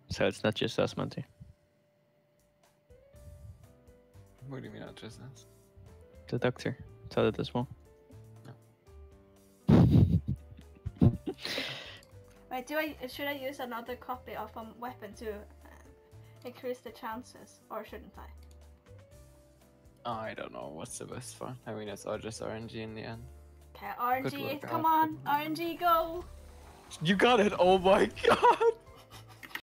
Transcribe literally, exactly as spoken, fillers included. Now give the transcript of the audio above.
So it's not just us, Monty. What do you mean not just us? The doctor said it as well. Wait, do I should I use another copy of a weapon to uh, increase the chances, or shouldn't I? I don't know what's the best one. I mean, it's all just R N G in the end. Okay, R N G, Good work, come Alf. on, R N G, go! You got it! Oh my god!